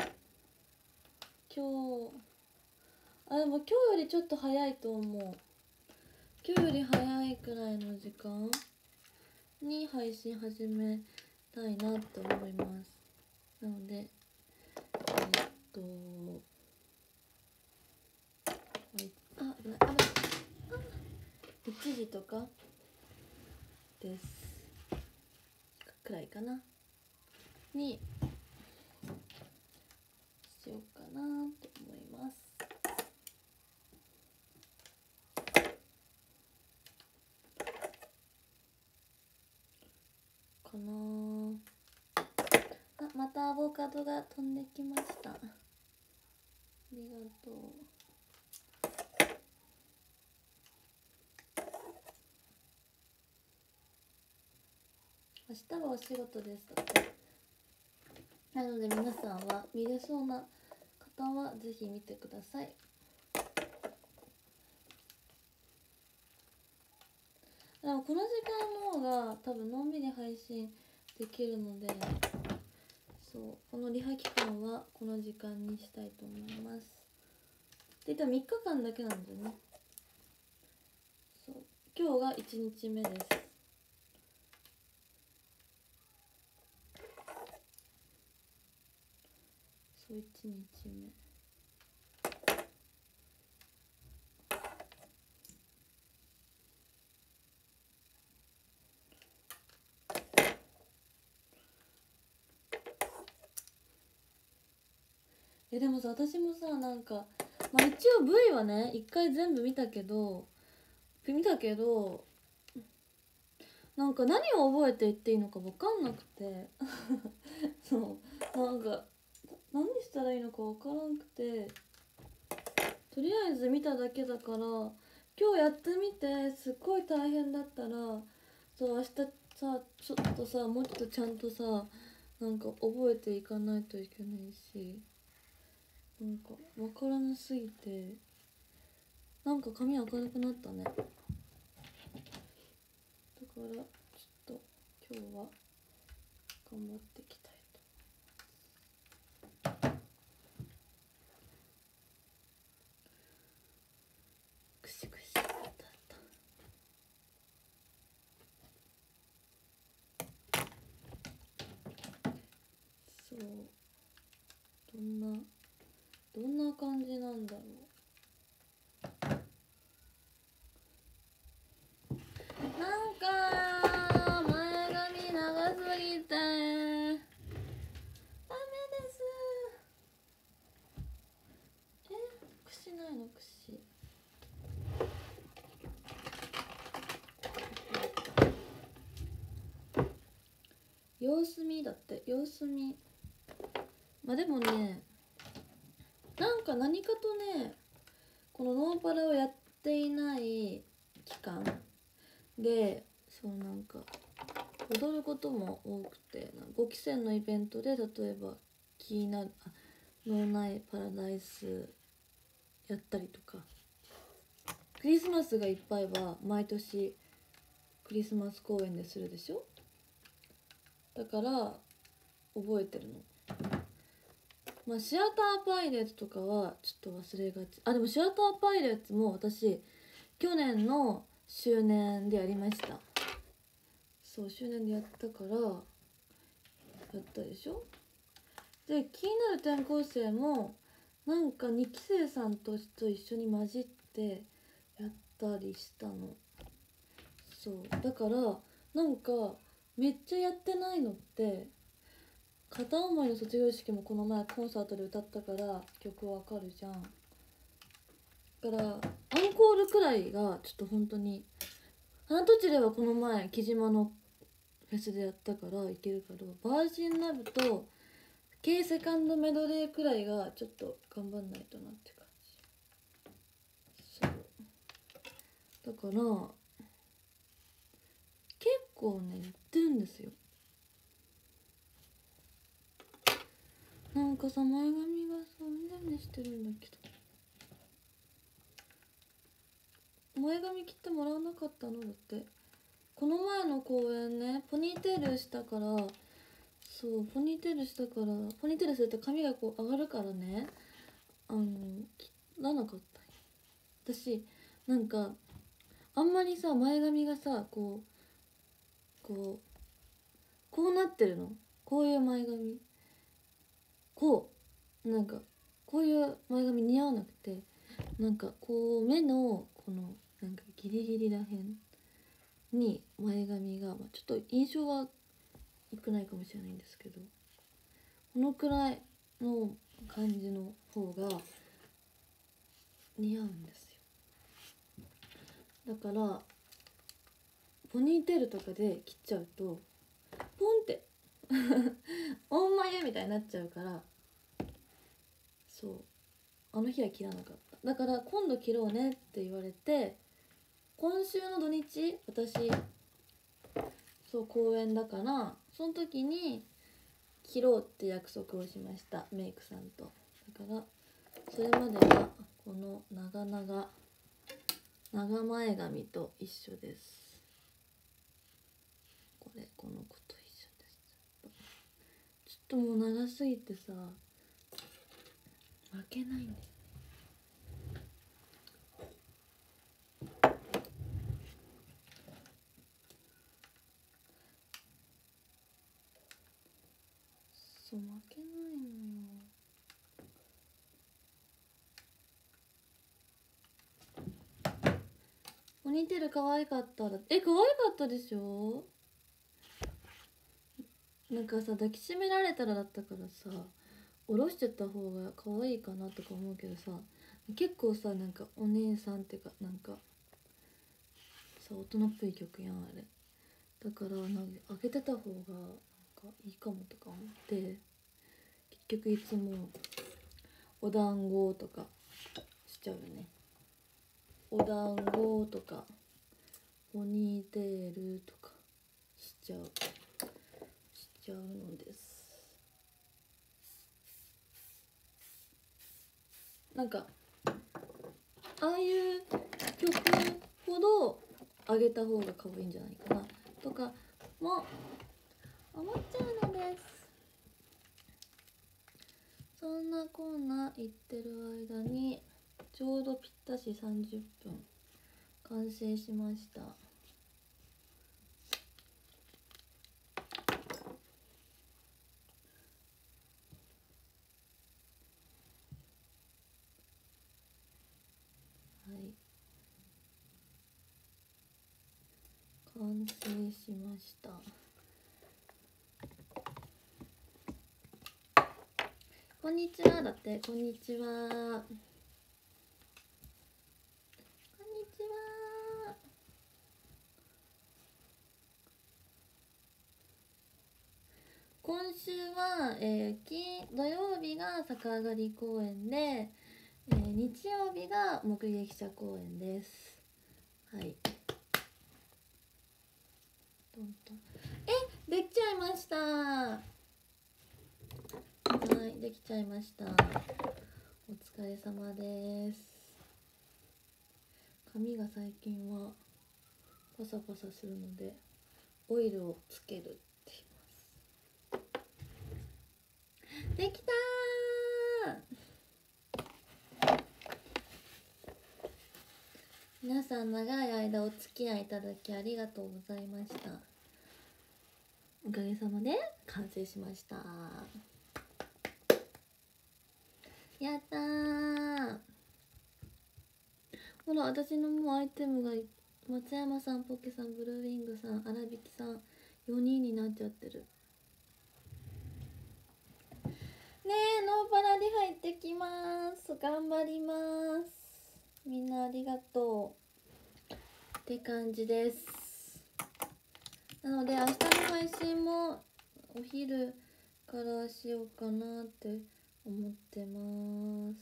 今日、でも今日よりちょっと早いと思う。今日より早いくらいの時間に配信始めたいなと思います。なので1時とかですくらいかなにしようかなと思います。かなあ。またアボカドが飛んできました。ありがとう。明日はお仕事ですって。なので皆さんは見れそうな方はぜひ見てください。でもこの時間の方が多分のんびり配信できるので、そうこのリハ期間はこの時間にしたいと思います。で、3日間だけなんだよね。そう今日が1日目です。そう1日目。でもさ、私もさ、なんか、まあ、一応 V はね一回全部見たけどなんか何を覚えて言っていいのか分かんなくてそうなんか何したらいいのか分からんくて、とりあえず見ただけだから、今日やってみてすっごい大変だったら、そう明日さちょっとさもうちょっとちゃんとさなんか覚えていかないといけないし、なんか分からなすぎて、なんか髪明るくなったね。だからちょっと今日は頑張っていきたいと。くしくしだった。そう、どんな感じなんだろう。なんか前髪長すぎてダメです。櫛ないの？櫛様子見だって。様子見。まあでもね、なんか何かとね、このノーパラをやっていない期間で、そうなんか踊ることも多くて、5期生のイベントで例えば気になる脳内パラダイスやったりとか、クリスマスがいっぱいは毎年クリスマス公演でするでしょ。だから覚えてるの。まあシアターパイレーツとかはちょっと忘れがち。あ、でもシアターパイレーツも私去年の周年でやりました。そう、周年でやったからやったでしょ。で、気になる転校生もなんか2期生さんと一緒に混じってやったりしたの。そうだからなんかめっちゃやってないのって、片思いの卒業式もこの前コンサートで歌ったから曲わかるじゃん。だからアンコールくらいがちょっと本当に、花とちではこの前木島のフェスでやったからいけるけど、バージンラブと K セカンドメドレーくらいがちょっと頑張んないとなって感じ。そうだから結構ねやってるんですよ。なんかさ、前髪がさうねうねしてるんだけど、前髪切ってもらわなかったのだって。この前の公演ね、ポニーテールしたから、そうポニーテールしたから、ポニーテールすると髪がこう上がるからね、切らなかったんよ。私なんかあんまりさ前髪がさこうなってるの。こういう前髪、なんかこういう前髪似合わなくて、なんかこう目のこのなんかギリギリらへんに前髪が、ちょっと印象は良くないかもしれないんですけど、このくらいの感じの方が似合うんですよ。だからポニーテールとかで切っちゃうとポンってオンマユみたいになっちゃうから、そうあの日は切らなかった。だから今度切ろうねって言われて、今週の土日私そう公演だから、その時に切ろうって約束をしました、メイクさんと。だからそれまではこの長前髪と一緒です。この子と一緒です。ちょっともう長すぎてさ負けないんだよ。そう負けないのよ。ポニーテール可愛かったら、可愛かったでしょ。なんかさ抱きしめられたらだったからさ下ろしてた方が可愛いかなとか思うけどさ、結構さなんかお姉さんってかなんかさ大人っぽい曲やんあれ。だからなんか開けてた方がなんかいいかもとか思って、結局いつもお団子とかしちゃうよね。お団子とかポニーテールとかしちゃうのです。なんかああいう曲ほど上げた方が可愛いんじゃないかなとかも思っちゃうのです。そんなこんな言ってる間にちょうどぴったし30分完成しました。はい、完成しました。こんにちはだって。こんにちは、こんにちは。今週は、土曜日が逆上がり公演で、日曜日が目撃者公演です。はい、トントン。できちゃいました。はい、できちゃいました。お疲れ様です。髪が最近はパサパサするのでオイルをつけるって言います。できたー。皆さん長い間お付き合いいただきありがとうございました。おかげさまで完成しました。やったー。ほら、私のもうアイテムが松山さん、ポケさん、ブルーウィングさん、荒引さん4人になっちゃってる。ねえ、ノーパラリ入ってきます。頑張ります。みんなありがとうって感じです。なので明日の配信もお昼からしようかなって思ってます。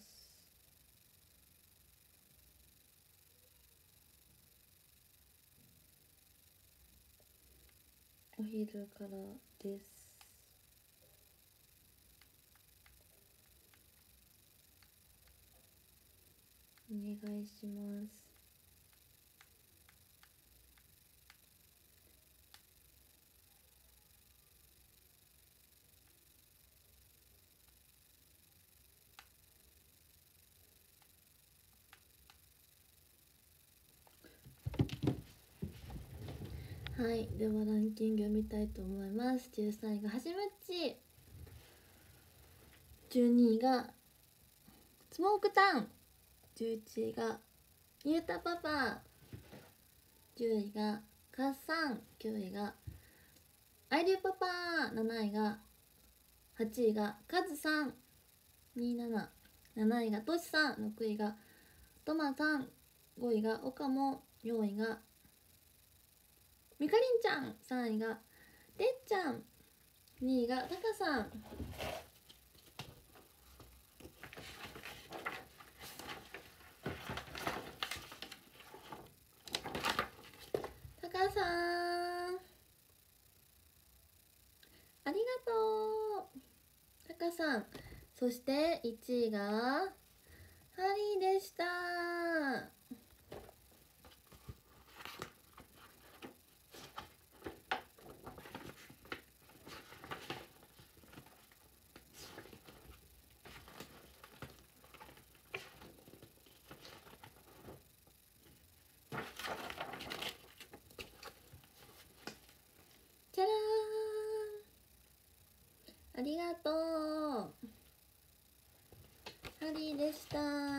お昼からです。お願いします。はい、ではランキング見たいと思います。13位がはじむっち、12位がスモークタウン、11位がゆうたパパ、10位がかっさん、9位があいりゅうパパ、7位が8位がかずさん、27、7位がとしさん、6位がとまさん、5位がおかも、4位がみかりんちゃん、3位がてっちゃん、2位がたかさん。たかさんありがとう。たかさん。そして1位がハリーでした。じゃらーん、ありがとう。ハリーでした。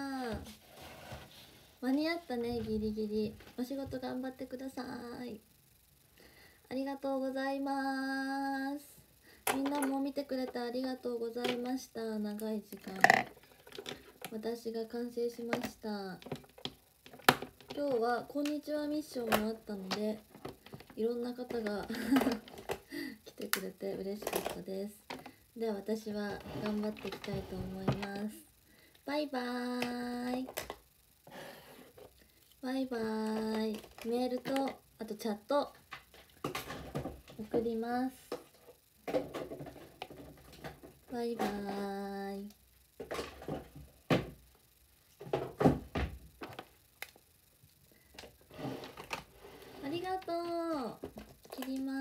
間に合ったね、ギリギリ。お仕事頑張ってください。ありがとうございます。みんなも見てくれてありがとうございました。長い時間私が完成しました。今日はこんにちはミッションもあったのでいろんな方が来てくれて嬉しかったです。では私は頑張っていきたいと思います。バイバーイ。バイバーイ。メールとあとチャット送ります。バイバーイ。ありがとう。切ります。